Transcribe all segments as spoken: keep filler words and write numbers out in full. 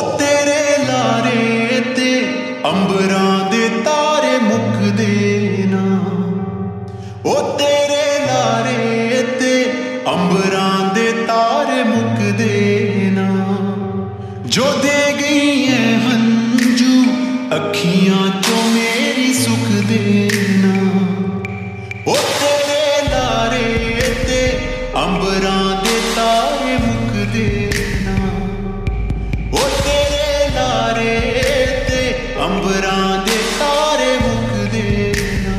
तेरे लारे ते अंबरां दे तारे मुकदे ना। ओ तेरे लारे ते अंबरां दे तारे मुकदे ना। जो दे गई है हंजू अखियां चों मेरी सुख देना। ओ तेरे लारे ते अंबरां दे तारे मुकदे ना। ओ तेरे लारे ते अंबरां दे तारे मुकदे ना।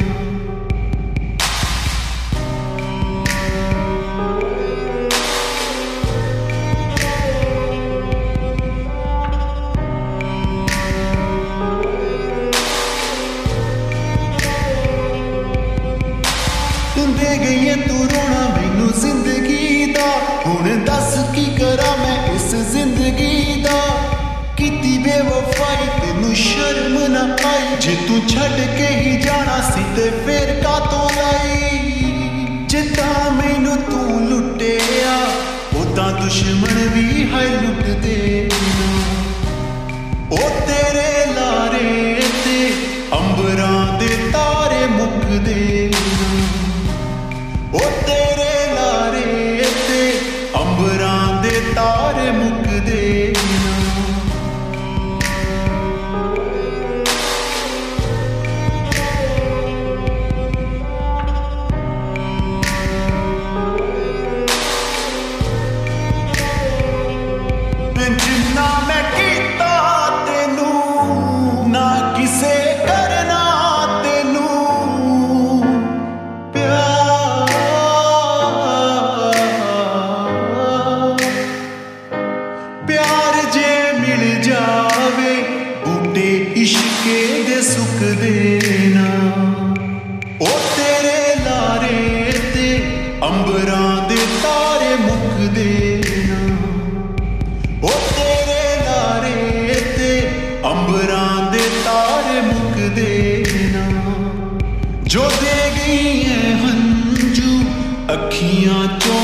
दे गई है तू रोना मैनू जिंदगी दा। हुण दस की करा मैं इस जिंदगी दा। कीती बेवफाई तेनू शर्म ना आई। जे तू छड़ के ही जाना सी ते फिर कातों लाई। जिद्दां मैनू तू लुटिया उदां दुश्मन भी है लुटदे ना। ओ तेरे लारे ते अंबरां दे तारे मुकदे ना। ओ तेरे लारे ते अंबरां दे तारे मुकदे ना। जिन्ना मैं कीता तेनू ना किसे करना तेनू प्यार। प्यार जे मिल जावे बूटे इश्के दे सुख देना। ओ तेरे लारे ते अंबरां दे तारे मुकदे ना। ओ तेरे लारे ते अंबरां दे तारे मुकदे ना। जो दे गई है हंजू अखियां चों